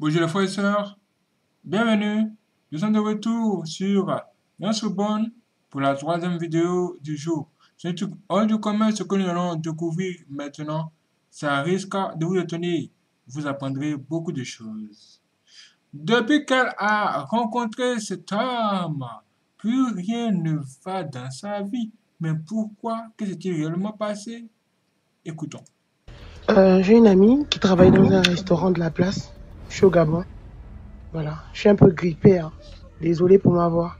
Bonjour les frères et sœurs, bienvenue. Nous sommes de retour sur notre bonne pour la troisième vidéo du jour. C'est hors du commun ce que nous allons découvrir maintenant. Ça risque de vous étonner. Vous apprendrez beaucoup de choses. Depuis qu'elle a rencontré cet homme, plus rien ne va dans sa vie. Mais pourquoi? Que s'est-il réellement passé? Écoutons. J'ai une amie qui travaille dans un restaurant de la place. Je suis au Gabon. Voilà. Je suis un peu grippée, hein. Désolée pour ma voix.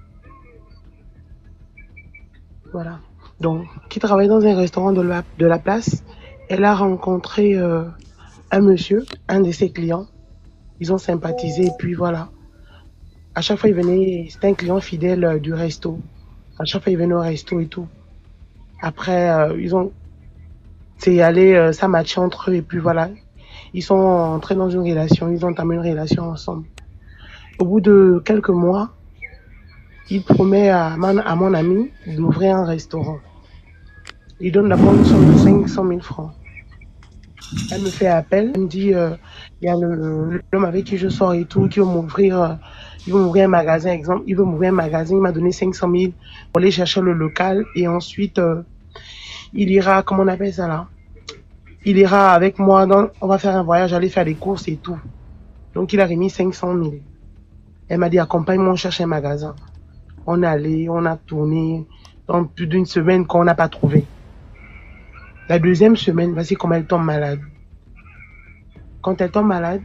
Voilà. Donc, qui travaille dans un restaurant de la place. Elle a rencontré un monsieur, un de ses clients. Ils ont sympathisé et puis voilà. À chaque fois, il venait, c'était un client fidèle du resto. À chaque fois, il venait au resto et tout. Après, c'est allé, ça matchait entre eux et puis voilà. Ils sont entrés dans une relation, ils ont entamé une relation ensemble. Au bout de quelques mois, il promet à mon ami d'ouvrir un restaurant. Il donne d'abord une somme de 500 000 francs. Elle me fait appel, elle me dit, il y a l'homme avec qui je sors et tout, qui veut m'ouvrir, il veut m'ouvrir un magasin, exemple, il veut m'ouvrir un magasin, il m'a donné 500 000 pour aller chercher le local et ensuite, il ira, comment on appelle ça là? Il ira avec moi, on va faire un voyage, aller faire des courses et tout. Donc, il a remis 500 000. Elle m'a dit, accompagne-moi, on cherche un magasin. On est allé, on a tourné dans plus d'une semaine qu'on n'a pas trouvé. La deuxième semaine, voici comment elle tombe malade. Quand elle tombe malade,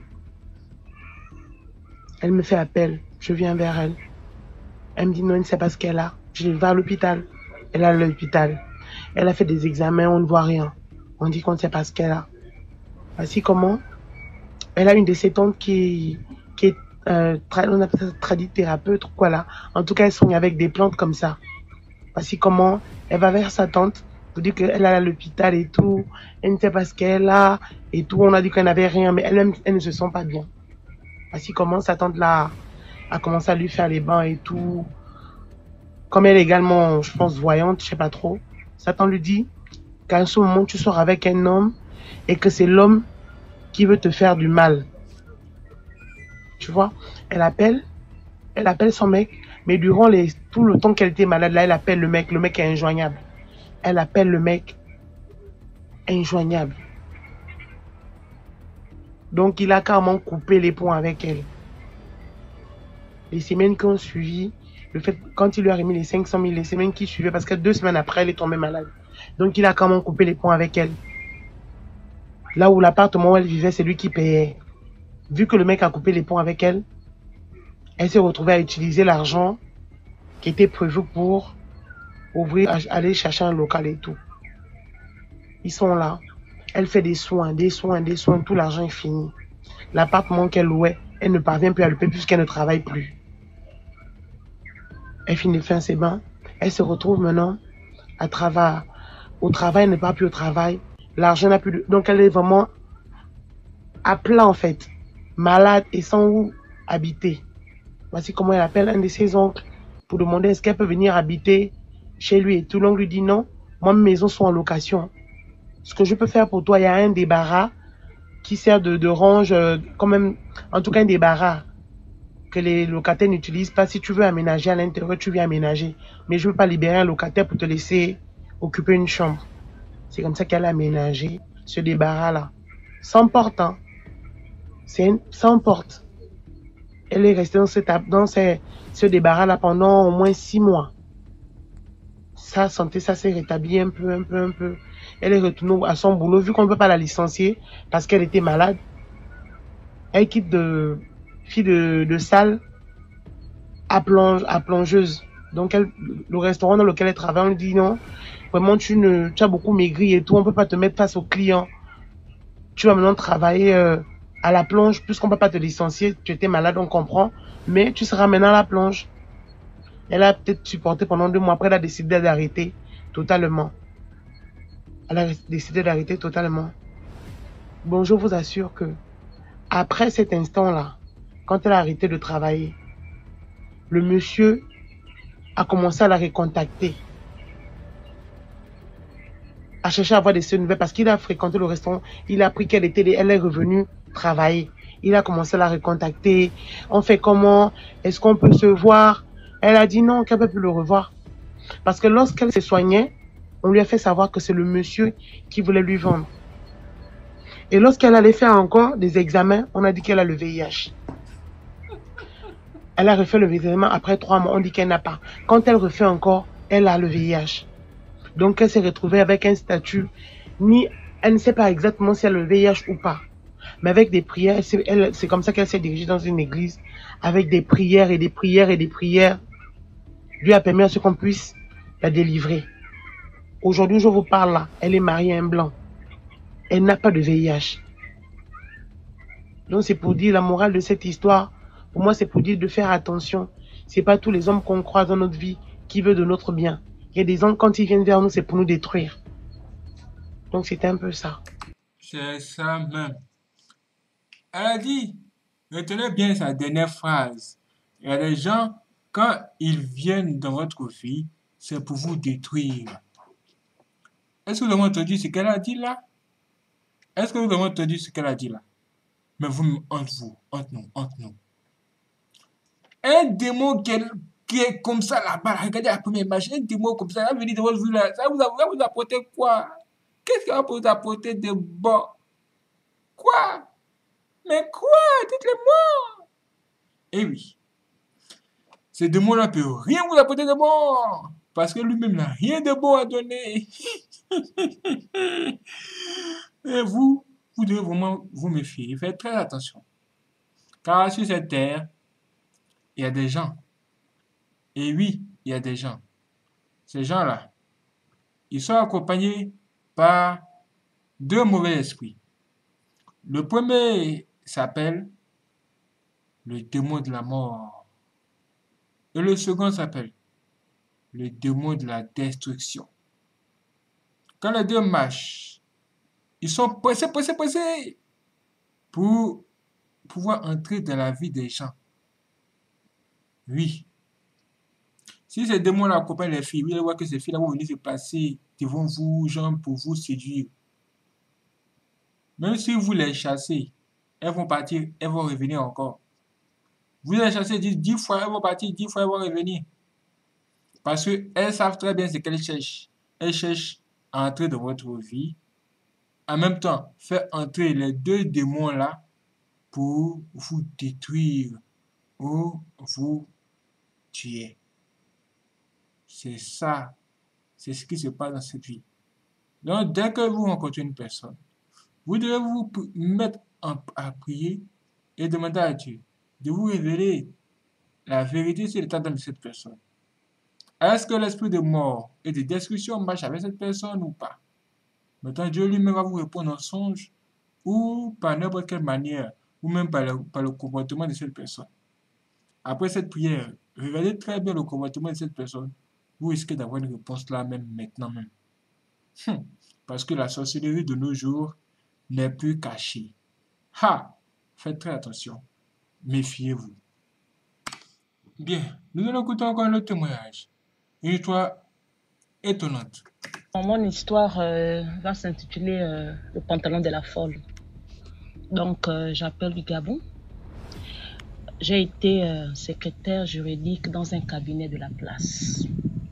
elle me fait appel. Je viens vers elle. Elle me dit non, elle ne sait pas ce qu'elle a. Je vais à l'hôpital. Elle est à l'hôpital. Elle a fait des examens, on ne voit rien. On dit qu'on ne sait pas ce qu'elle a. Voici comment. Elle a une de ses tantes qui est, on appelle ça tradithérapeute, quoi là. En tout cas, elle soigne avec des plantes comme ça. Voici comment elle va vers sa tante pour dire qu'elle est à l'hôpital et tout. Elle ne sait pas ce qu'elle a et tout. On a dit qu'elle n'avait rien, mais elle ne se sent pas bien. Voici comment sa tante là a commencé à lui faire les bains et tout. Comme elle est également, je pense, voyante, je sais pas trop. Sa tante lui dit qu'à ce moment, tu sors avec un homme et que c'est l'homme qui veut te faire du mal. Tu vois, elle appelle son mec, mais durant tout le temps qu'elle était malade, là, elle appelle le mec est injoignable. Elle appelle le mec injoignable. Donc, il a carrément coupé les ponts avec elle. Les semaines qui ont suivi, le fait, quand il lui a remis les 500 000, les semaines qui suivaient, parce que 2 semaines après, elle est tombée malade. Donc, il a carrément coupé les ponts avec elle. Là où l'appartement où elle vivait, c'est lui qui payait. Vu que le mec a coupé les ponts avec elle, elle s'est retrouvée à utiliser l'argent qui était prévu pour ouvrir, aller chercher un local et tout. Ils sont là. Elle fait des soins, tout l'argent est fini. L'appartement qu'elle louait, elle ne parvient plus à le payer puisqu'elle ne travaille plus. Elle finit de faire ses bains. Elle se retrouve maintenant au travail, elle ne part plus au travail. L'argent n'a plus de... Donc elle est vraiment à plat en fait. Malade et sans où habiter. Voici comment elle appelle un de ses oncles pour demander est-ce qu'elle peut venir habiter chez lui et tout. L'oncle lui dit non, moi mes maisons sont en location. Ce que je peux faire pour toi, il y a un débarras qui sert de range, quand même, en tout cas un débarras que les locataires n'utilisent pas. Si tu veux aménager à l'intérieur, tu viens aménager. Mais je ne veux pas libérer un locataire pour te laisser occuper une chambre. C'est comme ça qu'elle a aménagé ce débarras-là. Sans porte, hein. Sans porte. Elle est restée dans ce débarras-là pendant au moins 6 mois. Sa santé, ça s'est rétabli un peu. Elle est retournée à son boulot, vu qu'on ne peut pas la licencier parce qu'elle était malade. Elle quitte de fille de salle à plongeuse. Donc, le restaurant dans lequel elle travaille, on lui dit non, vraiment, tu as beaucoup maigri et tout, on ne peut pas te mettre face aux clients. Tu vas maintenant travailler à la plonge, puisqu'on ne peut pas te licencier, tu étais malade, on comprend, mais tu seras maintenant à la plonge. Elle a peut-être supporté pendant 2 mois, après elle a décidé d'arrêter totalement. Elle a décidé d'arrêter totalement. Bon, je vous assure que après cet instant-là, quand elle a arrêté de travailler, le monsieur a commencé à la recontacter, à chercher à avoir des nouvelles parce qu'il a fréquenté le restaurant. Il a appris elle est revenue travailler. Il a commencé à la recontacter. On fait comment? Est-ce qu'on peut se voir? Elle a dit non, qu'elle ne peut plus le revoir. Parce que lorsqu'elle se soignait, on lui a fait savoir que c'est le monsieur qui voulait lui vendre. Et lorsqu'elle allait faire encore des examens, on a dit qu'elle a le VIH. Elle a refait le examen après 3 mois, on dit qu'elle n'a pas. Quand elle refait encore, elle a le VIH. Donc elle s'est retrouvée avec un statut, elle ne sait pas exactement si elle a le VIH ou pas. Mais avec des prières, c'est comme ça qu'elle s'est dirigée dans une église, avec des prières et des prières et des prières. Dieu a permis à ce qu'on puisse la délivrer. Aujourd'hui, je vous parle là, elle est mariée à un blanc. Elle n'a pas de VIH. Donc c'est pour dire la morale de cette histoire. Pour moi, c'est pour dire de faire attention. C'est pas tous les hommes qu'on croise dans notre vie qui veulent de notre bien. Il y a des hommes, quand ils viennent vers nous, c'est pour nous détruire. Donc c'était un peu ça. C'est ça même. Elle a dit, retenez bien sa dernière phrase. Il y a des gens, quand ils viennent dans votre vie, c'est pour vous détruire. Est-ce que vous avez entendu ce qu'elle a dit là? Est-ce que vous avez entendu ce qu'elle a dit là? Mais entre nous. Un démon qui est comme ça là-bas, regardez la première image, un démon comme ça, il va venir dans votre vie là, ça va vous apporter quoi? Qu'est-ce qu'il va vous apporter de bon? Quoi? Mais quoi? Dites-le-moi! Eh oui, ce démon-là ne peut rien vous apporter de bon, parce que lui-même n'a rien de bon à donner. Et vous devez vraiment vous méfier, faites très attention. Car sur cette terre, il y a des gens. Et oui, il y a des gens. Ces gens-là, ils sont accompagnés par 2 mauvais esprits. Le premier s'appelle le démon de la mort. Et le second s'appelle le démon de la destruction. Quand les deux marchent, ils sont pressés pour pouvoir entrer dans la vie des gens. Oui. Si ces démons-là accompagnent les filles, vous allez voir que ces filles-là vont venir se passer devant vous, genre pour vous séduire. Même si vous les chassez, elles vont partir, elles vont revenir encore. Vous les chassez 10 fois, elles vont partir, 10 fois, elles vont revenir. Parce qu'elles savent très bien ce qu'elles cherchent. Elles cherchent à entrer dans votre vie. En même temps, faire entrer les 2 démons-là pour vous détruire ou vous tuer. C'est ça. C'est ce qui se passe dans cette vie. Donc, dès que vous rencontrez une personne, vous devez vous mettre à prier et demander à Dieu de vous révéler la vérité sur l'état d'âme de cette personne. Est-ce que l'esprit de mort et de destruction marche avec cette personne ou pas? Maintenant, Dieu lui-même va vous répondre en songe ou par n'importe quelle manière, ou même par le comportement de cette personne. Après cette prière, regardez très bien le comportement de cette personne. Vous risquez d'avoir une réponse là même, maintenant même. Parce que la sorcellerie de nos jours n'est plus cachée. Faites très attention. Méfiez-vous. Bien, nous allons écouter encore un autre témoignage. Une histoire étonnante. Mon histoire va s'intituler Le pantalon de la folle. Donc, j'appelle du Gabon. J'ai été secrétaire juridique dans un cabinet de la place.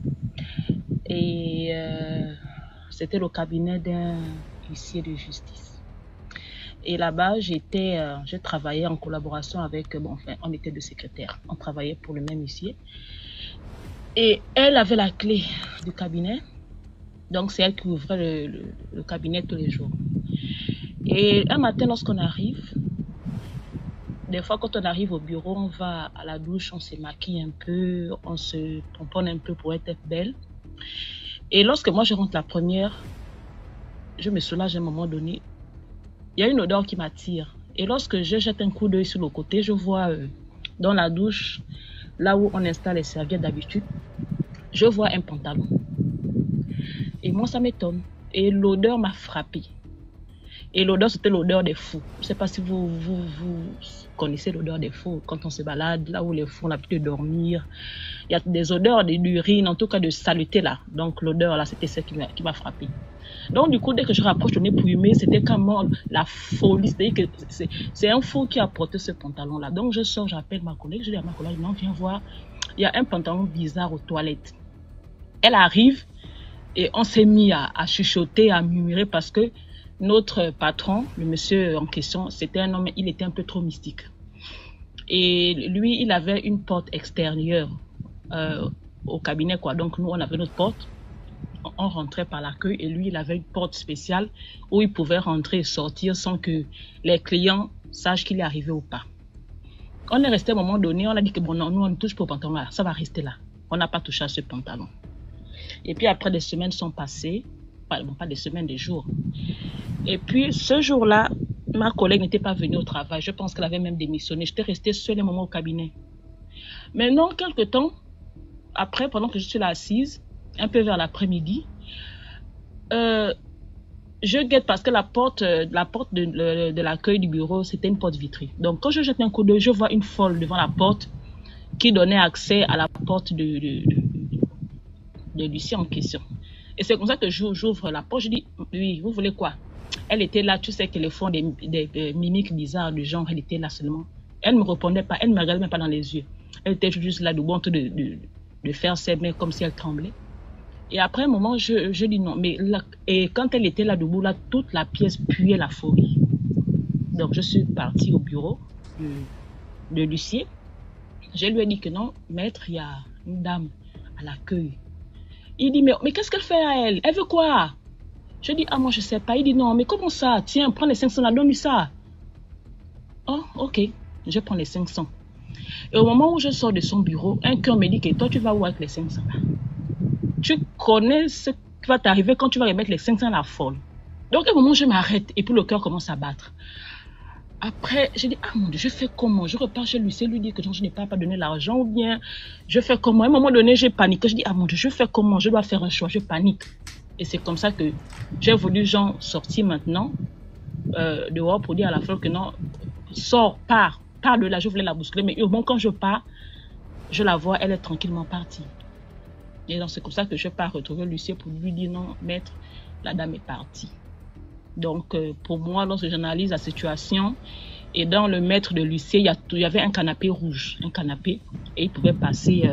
Et c'était le cabinet d'un huissier de justice. Et là-bas, je travaillais en collaboration avec, on était 2 secrétaires. On travaillait pour le même huissier. Et elle avait la clé du cabinet. Donc, c'est elle qui ouvrait le cabinet tous les jours. Et un matin, lorsqu'on arrive, des fois, quand on arrive au bureau, on va à la douche, on se maquille un peu, on se pomponne un peu pour être belle. Et lorsque moi, je rentre la première, je me soulage à un moment donné. Il y a une odeur qui m'attire. Et lorsque je jette un coup d'œil sur le côté, je vois dans la douche, là où on installe les serviettes d'habitude, je vois un pantalon. Et moi, ça m'étonne. Et l'odeur m'a frappée. Et l'odeur, c'était l'odeur des fous. Je ne sais pas si vous connaissez l'odeur des fours. Quand on se balade, là où les fours, on a pu dormir, il y a des odeurs d'urine, en tout cas de saleté là. Donc l'odeur là, c'était celle qui m'a frappé. Donc du coup, dès que je rapproche le nez pour humer, c'était comme la folie. C'est-à-dire que c'est un fou qui a porté ce pantalon là. Donc je sors, j'appelle ma collègue, je dis à ma collègue, non, viens voir, il y a un pantalon bizarre aux toilettes. Elle arrive et on s'est mis à chuchoter, à murmurer parce que notre patron, le monsieur en question, c'était un homme, il était un peu trop mystique. Et lui, il avait une porte extérieure au cabinet, quoi. Donc nous, on avait notre porte. On rentrait par l'accueil et lui, il avait une porte spéciale où il pouvait rentrer et sortir sans que les clients sachent qu'il est arrivé ou pas. On est resté à un moment donné, on a dit que bon, non, nous, on ne touche pas au pantalon là, ça va rester là. On n'a pas touché à ce pantalon. Et puis après, des semaines sont passées, pas des semaines, des jours. Et puis ce jour-là, ma collègue n'était pas venue au travail. Je pense qu'elle avait même démissionné. J'étais restée seule un moment au cabinet. Maintenant, quelques temps après, pendant que je suis là assise, un peu vers l'après-midi, je guette parce que la porte de l'accueil du bureau, c'était une porte vitrée. Donc quand je jette un coup d'œil, je vois une folle devant la porte qui donnait accès à la porte de Lucie en question. Et c'est comme ça que j'ouvre la porte, je dis, oui, vous voulez quoi? Elle était là, tu sais qu'elles font des mimiques bizarres du genre, elle était là seulement. Elle ne me répondait pas, elle ne me regardait même pas dans les yeux. Elle était juste là, debout, en train de faire ses mains comme si elle tremblait. Et après un moment, je dis non. Mais là, et quand elle était là debout, là, toute la pièce puait la folie. Donc je suis partie au bureau de l'huissier. Je lui ai dit que non, maître, il y a une dame à l'accueil. Il dit, mais qu'est-ce qu'elle fait à elle? Elle veut quoi? Je dis, ah, moi, je sais pas. Il dit, non, mais comment ça? Tiens, prends les 500 là, donne-lui ça. Oh, ok, je prends les 500. Et au moment où je sors de son bureau, un cœur me dit que toi, tu vas où avec les 500 là? Tu connais ce qui va t'arriver quand tu vas remettre les 500 à la folle. Donc, à un moment, je m'arrête et puis le cœur commence à battre. Après, je dis, ah mon Dieu, je fais comment? Je repars chez lui, lui dit que je n'ai pas donné l'argent ou bien je fais comment? À un moment donné, j'ai paniqué. Je dis, ah mon Dieu, je fais comment? Je dois faire un choix, je panique. Et c'est comme ça que j'ai voulu sortir maintenant dehors pour dire à la folle que non, sors, pars de là. Je voulais la bousculer, mais au moment quand je pars, je la vois, elle est tranquillement partie. Et donc c'est comme ça que je pars retrouver Lucien pour lui dire non, maître, la dame est partie. Donc pour moi, lorsque j'analyse la situation, et dans le maître de Lucien, il y avait un canapé rouge, et il pouvait passer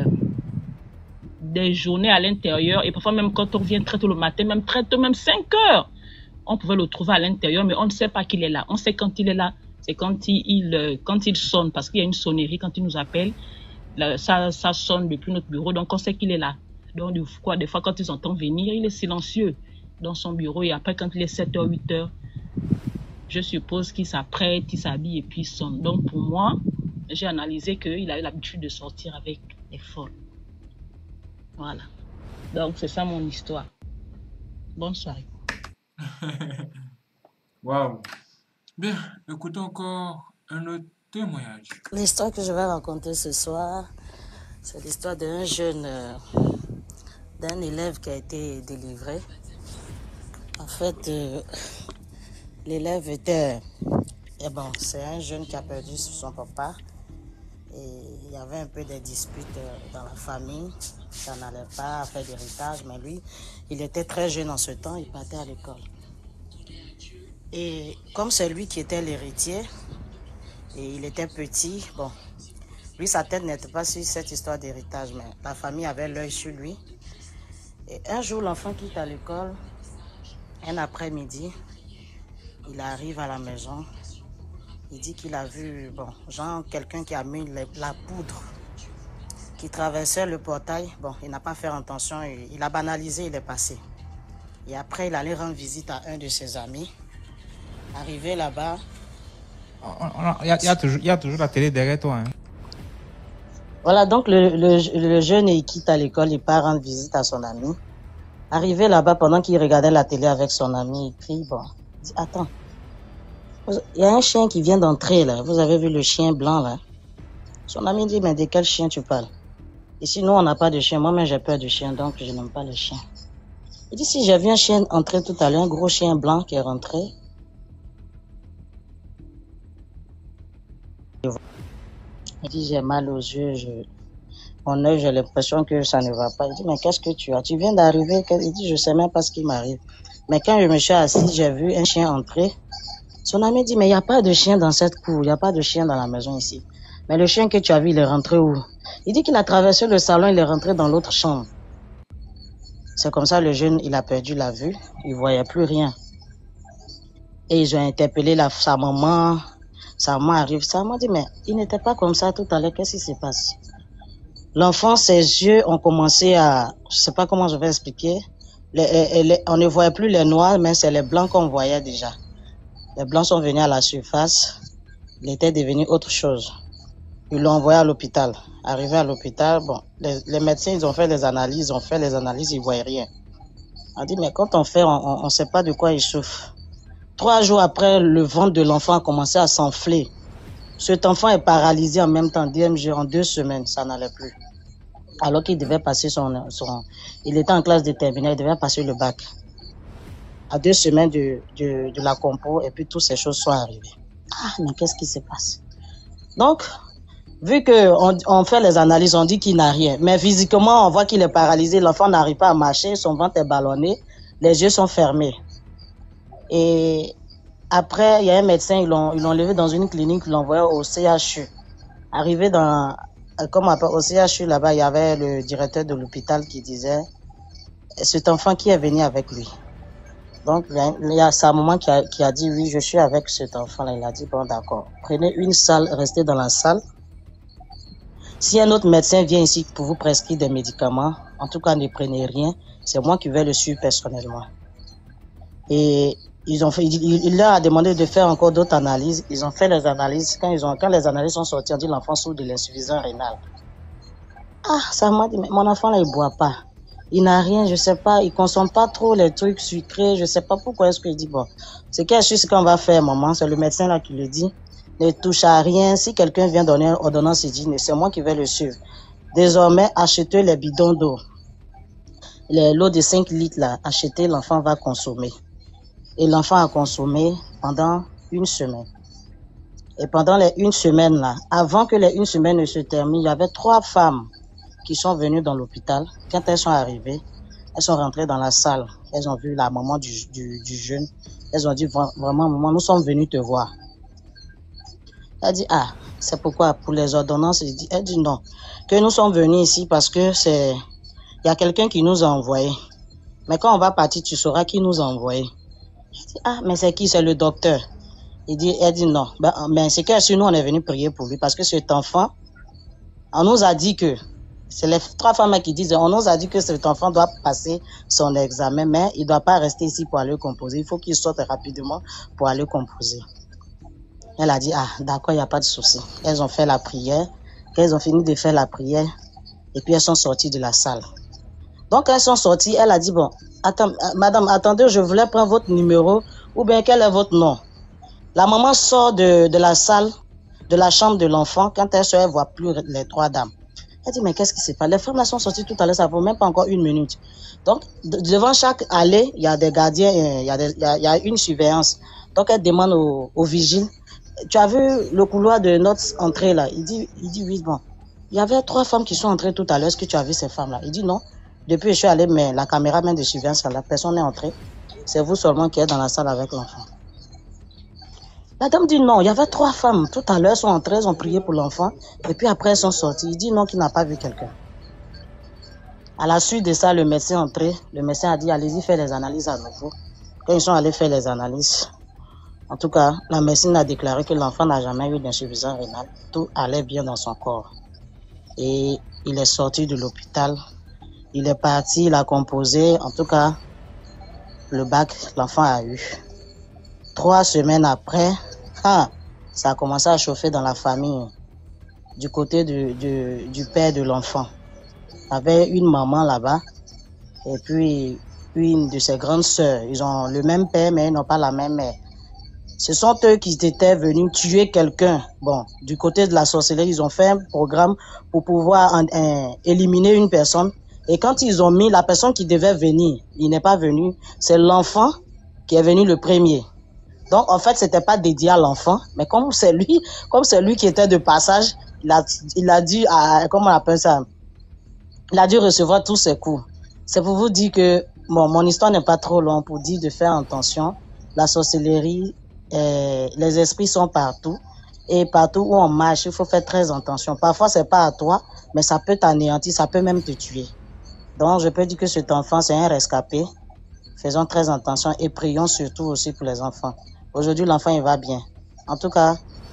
des journées à l'intérieur, et parfois même quand on vient très tôt le matin, même 5 heures, on pouvait le trouver à l'intérieur, mais on ne sait pas qu'il est là. On sait quand il est là, c'est quand il sonne, parce qu'il y a une sonnerie quand il nous appelle, ça sonne depuis notre bureau, donc on sait qu'il est là. Donc des fois quand ils entendent venir, il est silencieux dans son bureau, et après quand il est 7h, 8h, je suppose qu'il s'apprête, il s'habille et puis il sonne. Donc pour moi, j'ai analysé qu'il a eu l'habitude de sortir avec les folles. Voilà. Donc c'est ça mon histoire. Bonne soirée. Waouh. Bien, écoutons encore un autre témoignage. L'histoire que je vais raconter ce soir, c'est l'histoire d'un d'un élève qui a été délivré. En fait, l'élève était... c'est un jeune qui a perdu son papa. Et il y avait un peu des disputes dans la famille. Ça n'allait pas faire d'héritage, mais lui, il était très jeune en ce temps, il partait à l'école. Et comme c'est lui qui était l'héritier, et il était petit, lui, sa tête n'était pas sur cette histoire d'héritage, mais la famille avait l'œil sur lui. Et un jour, l'enfant quitte à l'école, un après-midi, il arrive à la maison. Il dit qu'il a vu, quelqu'un qui a mis la poudre, qui traversait le portail. Il n'a pas fait attention, il a banalisé, il est passé. Et après, il allait rendre visite à un de ses amis. Arrivé là-bas... Il y a toujours la télé derrière toi. Hein. Voilà, donc le jeune, il quitte à l'école, il part rendre visite à son ami. Arrivé là-bas, pendant qu'il regardait la télé avec son ami, il crie, il dit, attends, il y a un chien qui vient d'entrer là, vous avez vu le chien blanc là? Son ami dit, mais de quel chien tu parles? Ici, nous, on n'a pas de chien, moi-même j'ai peur du chien, donc je n'aime pas les chiens. Il dit, si j'ai vu un chien entrer tout à l'heure, un gros chien blanc qui est rentré. Il dit, j'ai mal aux yeux, mon œil, j'ai l'impression que ça ne va pas. Il dit, mais qu'est-ce que tu as? Tu viens d'arriver? Il dit, je sais même pas ce qui m'arrive. Mais quand je me suis assis, j'ai vu un chien entrer. Son ami dit, mais il n'y a pas de chien dans cette cour, il n'y a pas de chien dans la maison ici. Mais le chien que tu as vu, il est rentré où? Il dit qu'il a traversé le salon, il est rentré dans l'autre chambre. C'est comme ça, le jeune, il a perdu la vue, il ne voyait plus rien. Et ils ont interpellé sa maman. Sa maman arrive, sa maman dit, mais il n'était pas comme ça tout à l'heure, qu'est-ce qui se passe? L'enfant, ses yeux ont commencé à, je ne sais pas comment je vais expliquer, on ne voyait plus les noirs, mais c'est les blancs qu'on voyait déjà. Les blancs sont venus à la surface, il était devenu autre chose. Ils l'ont envoyé à l'hôpital. Arrivé à l'hôpital, bon, les médecins, ils ont fait les analyses, ils ne voyaient rien. On dit, mais quand on fait, on ne sait pas de quoi il souffre. 3 jours après, le ventre de l'enfant a commencé à s'enfler. Cet enfant est paralysé en même temps, DMG, en 2 semaines, ça n'allait plus. Alors qu'il devait passer il était en classe de terminale, il devait passer le bac. À 2 semaines de la compo, et puis toutes ces choses sont arrivées. Ah, mais qu'est-ce qui se passe? Donc, vu qu'on fait les analyses, on dit qu'il n'a rien. Mais physiquement, on voit qu'il est paralysé, l'enfant n'arrive pas à marcher, son ventre est ballonné, les yeux sont fermés. Et après, il y a un médecin, ils l'ont levé dans une clinique, ils l'ont envoyé au CHU. Arrivé au CHU, là-bas, il y avait le directeur de l'hôpital qui disait, cet enfant qui est venu avec lui. Donc, il y a sa maman qui a dit, oui, je suis avec cet enfant-là. Il a dit, bon, d'accord. Prenez une salle, restez dans la salle. Si un autre médecin vient ici pour vous prescrire des médicaments, en tout cas, ne prenez rien. C'est moi qui vais le suivre personnellement. Et il leur a demandé de faire encore d'autres analyses. Ils ont fait les analyses. Quand les analyses sont sorties, on dit l'enfant souffre de l'insuffisance rénale. Ah, ça m'a dit, mais mon enfant là, il boit pas. Il n'a rien, je sais pas, il consomme pas trop les trucs sucrés, je sais pas pourquoi est-ce qu'il dit, bon, c'est ce qu'on va faire, maman, c'est le médecin là qui le dit. Ne touche à rien. Si quelqu'un vient donner une ordonnance, il dit, c'est moi qui vais le suivre. Désormais, achetez les bidons d'eau. L'eau de 5 litres là, achetez, l'enfant va consommer. Et l'enfant a consommé pendant 1 semaine. Et pendant les 1 semaine là, avant que les 1 semaine ne se terminent, il y avait 3 femmes qui sont venues dans l'hôpital. Quand elles sont arrivées, elles sont rentrées dans la salle. Elles ont vu la maman du jeune. Elles ont dit, vraiment, maman, nous sommes venus te voir. Elle dit, ah, c'est pourquoi? Pour les ordonnances. Elle dit non. Que nous sommes venus ici parce que il y a quelqu'un qui nous a envoyés. Mais quand on va partir, tu sauras qui nous a envoyés. Je dis, ah, mais c'est qui? C'est le docteur. Elle dit non. Mais c'est que nous, on est venu prier pour lui parce que cet enfant, on nous a dit que, c'est les 3 femmes qui disent, on nous a dit que cet enfant doit passer son examen, mais il ne doit pas rester ici pour aller composer. Il faut qu'il sorte rapidement pour aller composer. Elle a dit, ah, d'accord, il n'y a pas de souci. Elles ont fait la prière. Quand elles ont fini de faire la prière, et puis elles sont sorties de la salle. Donc, elles sont sorties, elle a dit, bon, attends, madame, attendez, je voulais prendre votre numéro, ou bien quel est votre nom? La maman sort de la salle, de la chambre de l'enfant, quand elle sort, elle ne voit plus les 3 dames. Elle dit, mais qu'est-ce qui se passe? Les femmes là sont sorties tout à l'heure, ça ne vaut même pas encore 1 minute. Donc, devant chaque allée, il y a des gardiens, il y a une surveillance. Donc, elle demande au vigile, tu as vu le couloir de notre entrée là? Il dit oui, bon. Il y avait 3 femmes qui sont entrées tout à l'heure. Est-ce que tu as vu ces femmes là? Il dit non. Depuis, je suis allé, mais la caméra même de surveillance là, personne n'est entrée. C'est vous seulement qui êtes dans la salle avec l'enfant. La dame dit non, il y avait 3 femmes. Tout à l'heure, elles sont entrées, elles ont prié pour l'enfant. Et puis après, elles sont sorties. Il dit non, qu'il n'a pas vu quelqu'un. À la suite de ça, le médecin est entré. Le médecin a dit, allez-y faire les analyses à nouveau. Quand ils sont allés faire les analyses, en tout cas, la médecine a déclaré que l'enfant n'a jamais eu d'insuffisance rénale. Tout allait bien dans son corps. Et il est sorti de l'hôpital. Il est parti, il a composé. En tout cas, le bac, l'enfant a eu. 3 semaines après, ça a commencé à chauffer dans la famille. Du côté du père de l'enfant. Il y avait une maman là-bas. Et puis, une de ses grandes sœurs. Ils ont le même père, mais ils n'ont pas la même mère. Ce sont eux qui étaient venus tuer quelqu'un. Bon, du côté de la sorcellerie, ils ont fait un programme pour pouvoir éliminer une personne. Et quand ils ont mis la personne qui devait venir, il n'est pas venu. C'est l'enfant qui est venu le premier. Donc, en fait, c'était pas dédié à l'enfant, mais comme c'est lui qui était de passage, il a dû, comment on appelle ça? Il a dû recevoir tous ses coups. C'est pour vous dire que, bon, mon histoire n'est pas trop longue pour dire de faire attention. La sorcellerie, les esprits sont partout. Et partout où on marche, il faut faire très attention. Parfois, c'est pas à toi, mais ça peut t'anéantir, ça peut même te tuer. Donc, je peux dire que cet enfant, c'est un rescapé. Faisons très attention et prions surtout aussi pour les enfants. Aujourd'hui, l'enfant, il va bien. En tout cas,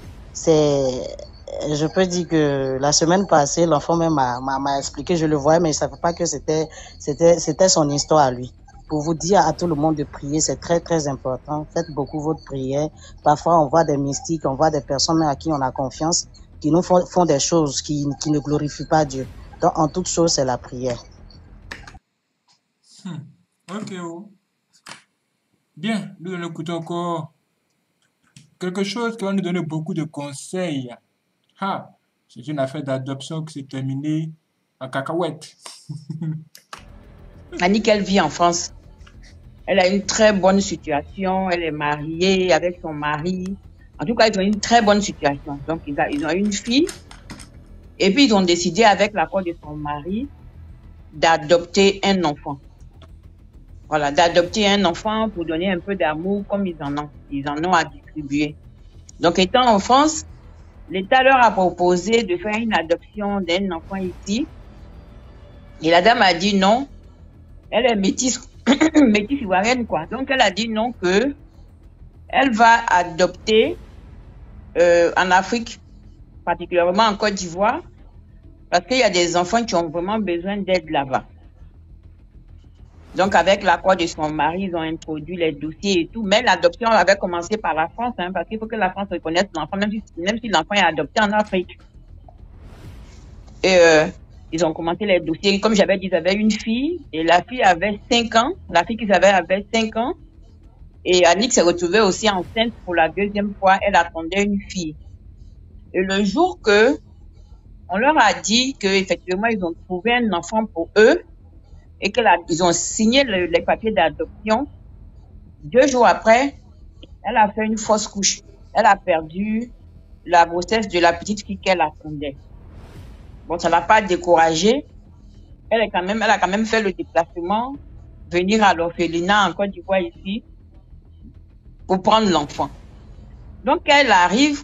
je peux dire que la semaine passée, l'enfant même m'a expliqué, je le voyais, mais je ne savais pas que c'était son histoire à lui. Pour vous dire à tout le monde de prier, c'est très, très important. Faites beaucoup votre prière. Parfois, on voit des mystiques, on voit des personnes à qui on a confiance, qui nous font des choses qui ne glorifient pas Dieu. Donc, en toute chose, c'est la prière. Ok, oh. Bien, nous allons écouter encore quelque chose qui va nous donner beaucoup de conseils. Ah, c'est une affaire d'adoption qui s'est terminée en cacahuète. Annick, elle vit en France. Elle a une très bonne situation. Elle est mariée avec son mari. En tout cas, ils ont une très bonne situation. Donc, ils ont une fille. Et puis, ils ont décidé, avec l'accord de son mari, d'adopter un enfant. Voilà, d'adopter un enfant pour donner un peu d'amour comme ils en ont. Ils en ont à distribuer. Donc, étant en France, l'État leur a proposé de faire une adoption d'un enfant ici. Et la dame a dit non. Elle est métisse, métisse ivoirienne, quoi. Donc, elle a dit non que elle va adopter en Afrique, particulièrement en Côte d'Ivoire, parce qu'il y a des enfants qui ont vraiment besoin d'aide là-bas. Donc, avec l'accord de son mari, ils ont introduit les dossiers et tout. Mais l'adoption avait commencé par la France, hein, parce qu'il faut que la France reconnaisse l'enfant, même si l'enfant est adopté en Afrique. Et ils ont commencé les dossiers. Comme j'avais dit, ils avaient une fille, et la fille avait 5 ans. La fille qu'ils avaient avait 5 ans. Et Annick s'est retrouvée aussi enceinte pour la deuxième fois. Elle attendait une fille. Et le jour que on leur a dit qu'effectivement, ils ont trouvé un enfant pour eux, et qu'ils ont signé les papiers d'adoption, 2 jours après, elle a fait une fausse couche. Elle a perdu la grossesse de la petite fille qu'elle attendait. Bon, ça l'a pas découragée. Elle a quand même fait le déplacement, venir à l'orphelinat en Côte d'Ivoire ici, pour prendre l'enfant. Donc, elle arrive,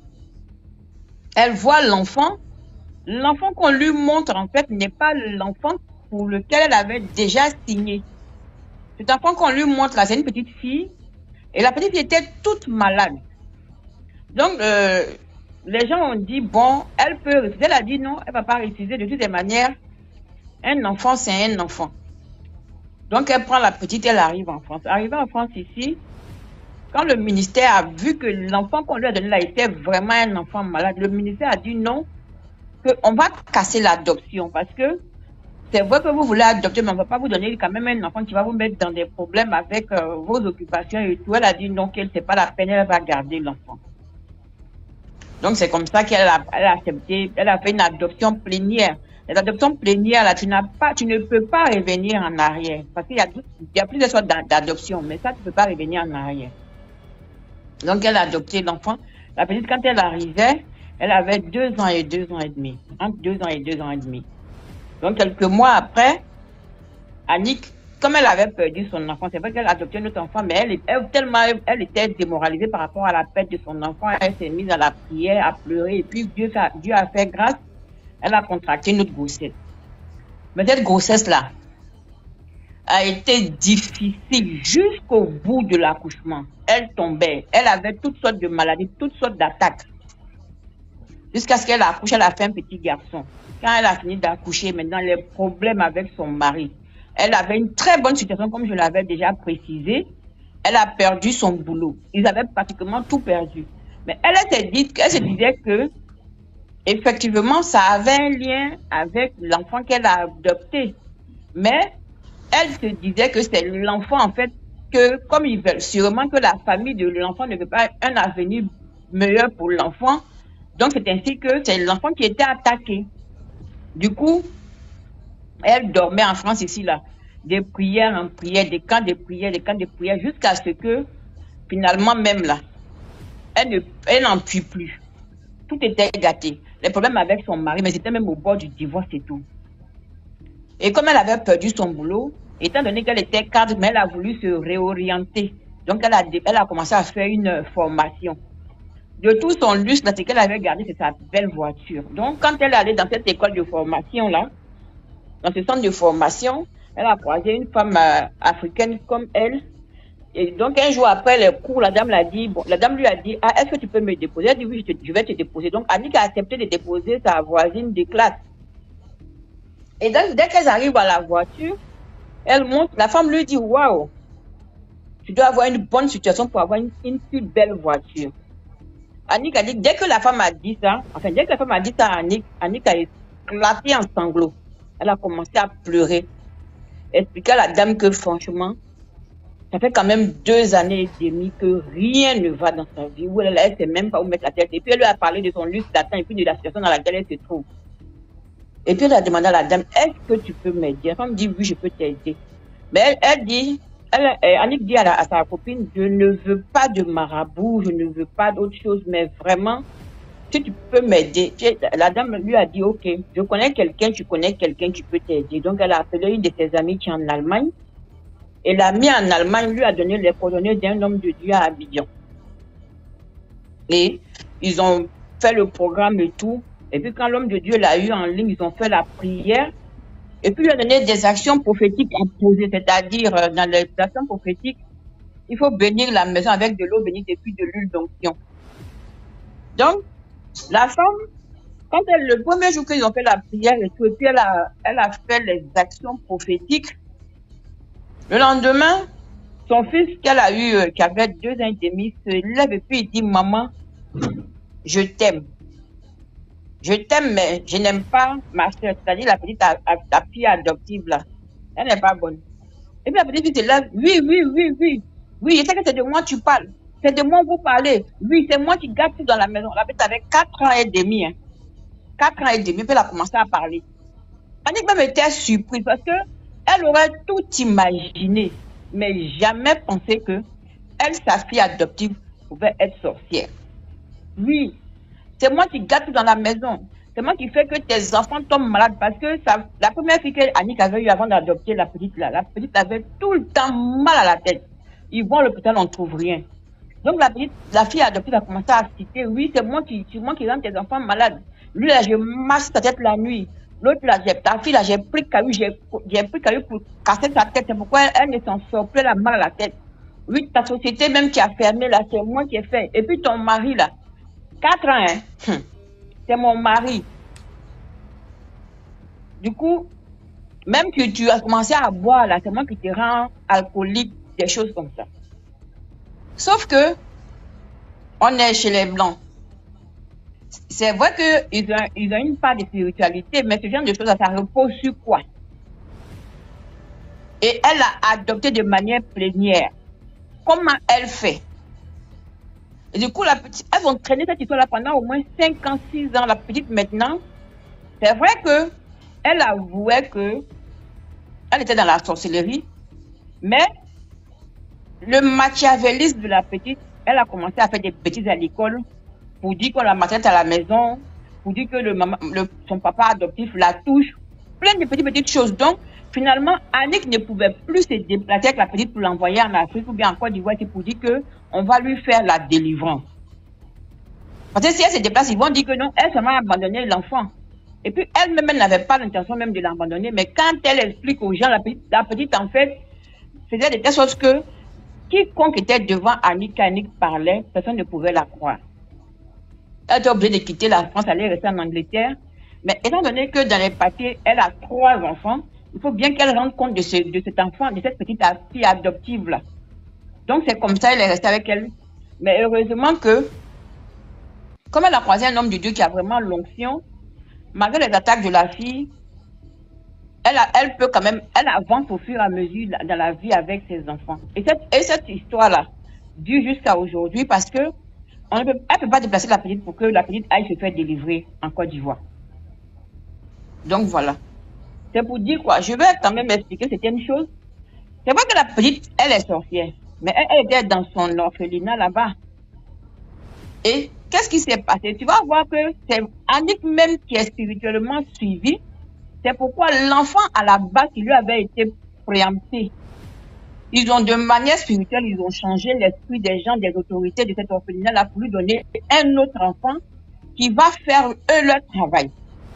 elle voit l'enfant. L'enfant qu'on lui montre, en fait, n'est pas l'enfant pour lequel elle avait déjà signé. Cet enfant qu'on lui montre, là, c'est une petite fille. Et la petite fille était toute malade. Donc, les gens ont dit, bon, elle peut refuser. Elle a dit non, elle ne va pas refuser. De toutes les manières, un enfant, c'est un enfant. Donc, elle prend la petite, elle arrive en France. Arrivée en France ici, quand le ministère a vu que l'enfant qu'on lui a donné là était vraiment un enfant malade, le ministère a dit non, qu'on va casser l'adoption parce que c'est vrai que vous voulez adopter, mais on ne va pas vous donner quand même un enfant qui va vous mettre dans des problèmes avec vos occupations et tout. Elle a dit non, qu'elle c'est pas la peine, elle va garder l'enfant. Donc c'est comme ça qu'elle a accepté, elle a fait une adoption plénière. L'adoption plénière, là, tu ne peux pas revenir en arrière. Parce qu'il y a plusieurs sortes d'adoption, mais ça, tu ne peux pas revenir en arrière. Donc elle a adopté l'enfant. La petite, quand elle arrivait, elle avait 2 ans et 2 ans et demi. Entre 2 ans et 2 ans et demi. Donc, quelques mois après, Annick, comme elle avait perdu son enfant, c'est vrai qu'elle a adopté notre enfant, mais elle était démoralisée par rapport à la perte de son enfant. Elle s'est mise à la prière, à pleurer, et puis Dieu a fait grâce. Elle a contracté une autre grossesse. Mais cette grossesse-là a été difficile jusqu'au bout de l'accouchement. Elle tombait. Elle avait toutes sortes de maladies, toutes sortes d'attaques. Jusqu'à ce qu'elle accouche, elle a fait un petit garçon. Quand elle a fini d'accoucher, maintenant, les problèmes avec son mari. Elle avait une très bonne situation, comme je l'avais déjà précisé. Elle a perdu son boulot. Ils avaient pratiquement tout perdu. Mais elle se disait que, effectivement, ça avait un lien avec l'enfant qu'elle a adopté. Mais elle se disait que c'est l'enfant, en fait, que, comme ils veulent sûrement que la famille de l'enfant ne veut pas un avenir meilleur pour l'enfant. Donc, c'est ainsi que c'est l'enfant qui était attaqué. Du coup, elle dormait en France ici, là. Des prières en prières, des camps de prières, jusqu'à ce que finalement, même là, elle n'en put plus. Tout était gâté. Les problèmes avec son mari, mais c'était même au bord du divorce et tout. Et comme elle avait perdu son boulot, étant donné qu'elle était cadre, mais elle a voulu se réorienter. Donc, elle a commencé à faire une formation. De tout son luxe, là, ce qu'elle avait gardé, c'est sa belle voiture. Donc, quand elle allait dans cette école de formation-là, dans ce centre de formation, elle a croisé une femme africaine comme elle. Et donc, un jour après les cours, la dame lui a dit, ah, est-ce que tu peux me déposer? Elle a dit, oui, je vais te déposer. Donc, Annick a accepté de déposer sa voisine de classe. Et donc, dès qu'elles arrivent à la voiture, elle monte, la femme lui dit, waouh, tu dois avoir une bonne situation pour avoir une si belle voiture. Annick a dit, dès que la femme a dit ça à Annick, Annick a éclaté en sanglots. Elle a commencé à pleurer. Expliquer à la dame que franchement, ça fait quand même 2 années et demie que rien ne va dans sa vie, où elle ne sait même pas où mettre la tête. Et puis elle lui a parlé de son luxe d'attente et puis de la situation dans laquelle elle se trouve. Et puis elle a demandé à la dame, est-ce que tu peux m'aider? La femme dit, oui, je peux t'aider. Mais Annick dit à sa copine, je ne veux pas de marabout, je ne veux pas d'autre chose, mais vraiment, si tu peux m'aider. La dame lui a dit, ok, je connais quelqu'un, tu connais quelqu'un qui peut t'aider. Donc elle a appelé une de ses amies qui est en Allemagne. Et l'ami en Allemagne lui a donné les coordonnées d'un homme de Dieu à Abidjan. Et ils ont fait le programme et tout. Et puis quand l'homme de Dieu l'a eu en ligne, ils ont fait la prière. Et puis il a donné des actions prophétiques à poser. C'est-à-dire, dans les actions prophétiques, il faut bénir la maison avec de l'eau bénite et puis de l'huile d'onction. Donc, la femme, le premier jour qu'ils ont fait la prière et tout, et puis elle a fait les actions prophétiques. Le lendemain, son fils qu'elle a eu, qui avait 2 ans et demi, se lève et puis il dit, maman, je t'aime. Je t'aime, mais je n'aime pas ma soeur, c'est-à-dire la petite, la fille adoptive là. Elle n'est pas bonne. Et puis la petite fille se lève, oui. Oui, je sais que c'est de moi que tu parles. C'est de moi que vous parlez. Oui, c'est moi qui garde tout dans la maison. La petite avait 4 ans et demi. 4 ans et demi, puis elle a commencé à parler. Annick même était surprise parce que elle aurait tout imaginé, mais jamais pensé que elle, sa fille adoptive, pouvait être sorcière. Oui, c'est moi qui garde tout dans la maison. C'est moi qui fais que tes enfants tombent malades parce que la première fille qu'Annick avait eue avant d'adopter la petite là, la petite avait tout le temps mal à la tête. Ils vont à l'hôpital, on ne trouve rien. Donc la fille adoptive a commencé à citer, oui, c'est moi qui rends tes enfants malades. Lui là, je masse ta tête la nuit. L'autre là, ta fille là, j'ai pris caillou pour casser sa tête. C'est pourquoi elle ne s'en sort plus, elle a mal à la tête. Oui, ta société même qui a fermé là, c'est moi qui ai fait. Et puis ton mari là, 4 ans, c'est mon mari. Du coup, même que tu as commencé à boire là, c'est moi qui te rends alcoolique, des choses comme ça. Sauf que, on est chez les Blancs. C'est vrai qu'ils ont une part de spiritualité, mais ce genre de choses, ça repose sur quoi? Et elle a adopté de manière plénière. Comment elle fait? Et du coup, elles vont traîner cette histoire-là pendant au moins 5 ans, 6 ans. La petite maintenant, c'est vrai que elle avouait que elle était dans la sorcellerie, mais le machiavélisme de la petite, elle a commencé à faire des bêtises à l'école pour dire qu'on la maltraite à la maison, pour dire que son papa adoptif la touche, plein de petites choses. Donc, finalement, Annick ne pouvait plus se déplacer avec la petite pour l'envoyer en Afrique ou bien en Côte d'Ivoire, c'est pour dire qu'on va lui faire la délivrance. Parce que si elle se déplace, ils vont dire que non, elle seulement a abandonné l'enfant. Et puis, elle-même, elle n'avait pas l'intention même de l'abandonner, mais quand elle explique aux gens, la petite en fait, faisait de telle sorte que quiconque était devant Annick, quand Annick parlait, personne ne pouvait la croire. Elle était obligée de quitter la France, aller rester en Angleterre. Mais étant donné que dans les papiers, elle a 3 enfants, il faut bien qu'elle rende compte de cet enfant, de cette petite fille adoptive-là. Donc c'est comme ça, elle est restée avec elle. Mais heureusement que, comme elle a croisé un homme de Dieu qui a vraiment l'onction, malgré les attaques de la fille, elle peut quand même, elle avance au fur et à mesure dans la vie avec ses enfants. Et cette histoire-là dure jusqu'à aujourd'hui parce que elle ne peut pas déplacer la petite pour que la petite aille se faire délivrer en Côte d'Ivoire. Donc voilà. C'est pour dire quoi? Je vais quand même expliquer certaines choses. C'est vrai que la petite, elle est sorcière. Mais elle était dans son orphelinat là-bas. Et qu'est-ce qui s'est passé? Tu vas voir que c'est Annick même qui est spirituellement suivie. C'est pourquoi l'enfant à la base qui lui avait été préempté. Ils ont de manière spirituelle, ils ont changé l'esprit des gens, des autorités de cet orphelinat-là pour lui donner un autre enfant qui va faire eux leur travail.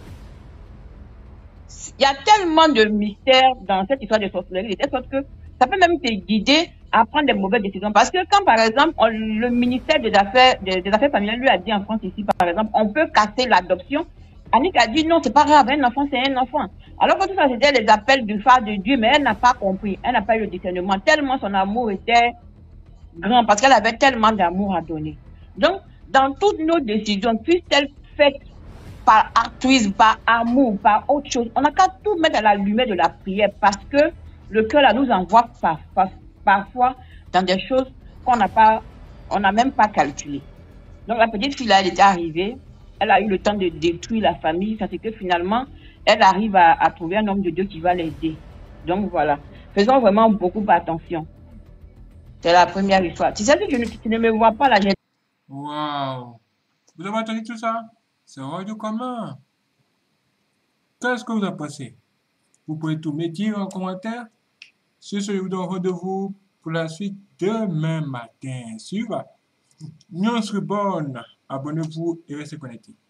Il y a tellement de mystères dans cette histoire de sorcellerie, de sorte que ça peut même te guider à prendre des mauvaises décisions. Parce que quand, par exemple, le ministère des Affaires familiales lui a dit en France ici, par exemple, on peut casser l'adoption, Annick a dit non, c'est pas grave, un enfant, c'est un enfant. Alors que tout ça, c'était les appels du phare de Dieu, mais elle n'a pas compris, elle n'a pas eu le discernement, tellement son amour était grand, parce qu'elle avait tellement d'amour à donner. Donc, dans toutes nos décisions, puissent-elles faites par altruisme, par amour, par autre chose, on n'a qu'à tout mettre à la lumière de la prière, parce que le cœur là nous envoie parfois dans des choses qu'on n'a même pas calculées. Donc la petite fille là, elle était arrivée, elle a eu le temps de détruire la famille, ça c'est que finalement, elle arrive à trouver un homme de Dieu qui va l'aider. Donc voilà, faisons vraiment beaucoup attention. C'est la première histoire. Tu sais que tu ne me vois pas là, j'ai... Waouh! Vous avez entendu tout ça? C'est hors du commun. Qu'est-ce que vous en pensez? Vous pouvez tout me dire en commentaire. C'est ce que je vous donne rendez-vous pour la suite demain matin. Suivez. News Reborn. Abonnez-vous et restez connectés.